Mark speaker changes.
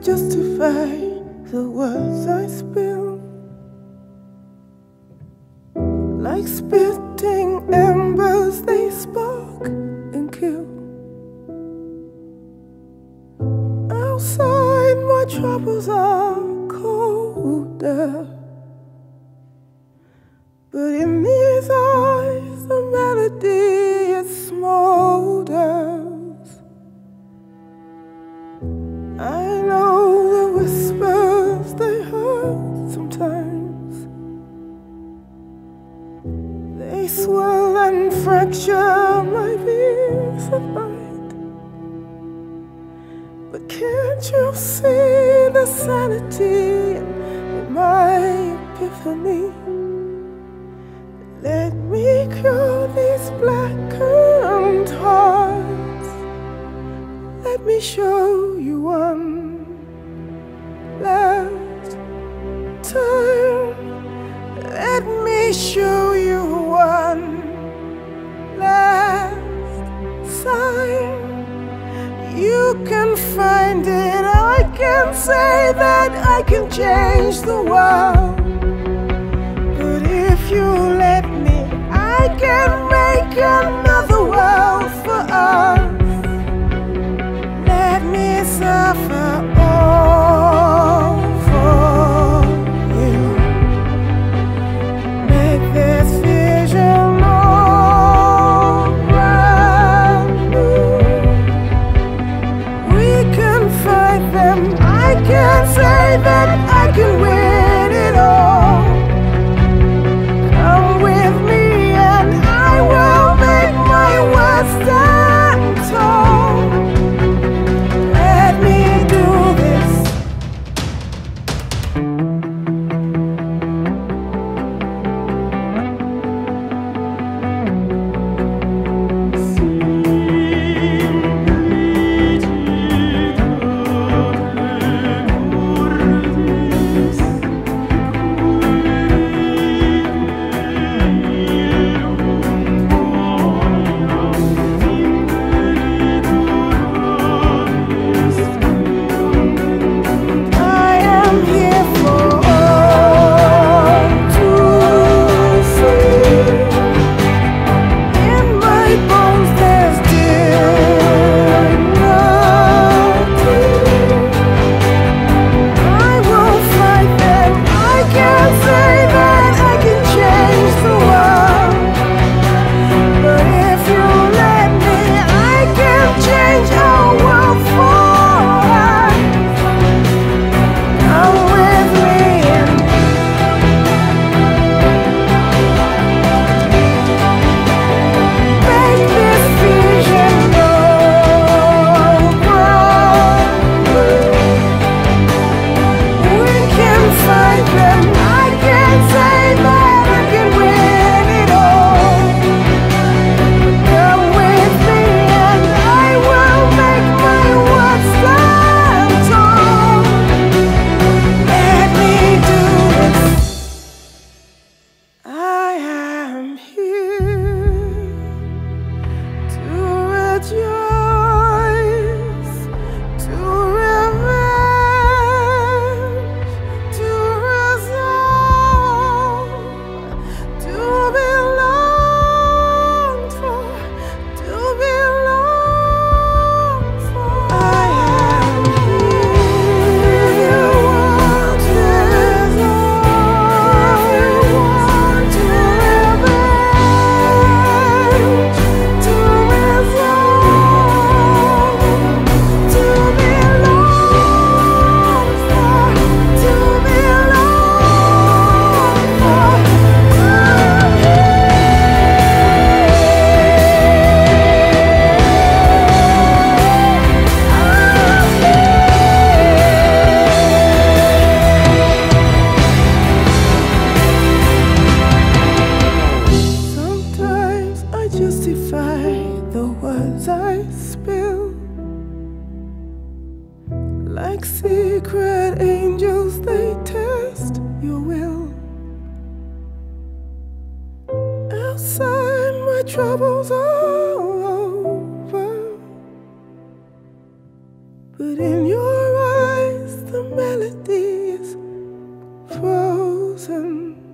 Speaker 1: justify the words I spill, like spitting embers, they spark and kill. Outside, my troubles are colder, but in these eyes, the melody it smolders. I know the whispers, they hurt sometimes. They swell and fracture my peace of mind. But can't you see the sanity in my epiphany? Let me cure these blackened hearts. Let me show you one last time. Let me show you one last sign. You can find it. I can say that I can change the world. But if you let me, I can make another world for us. Let me suffer all for you. Make this vision all brand new. We can fight them. I can say that I can win it all. Come with me and I will make my words stand tall. Let me do this. Like secret angels, they test your will. Outside, my troubles are over, but in your eyes melody is frozen.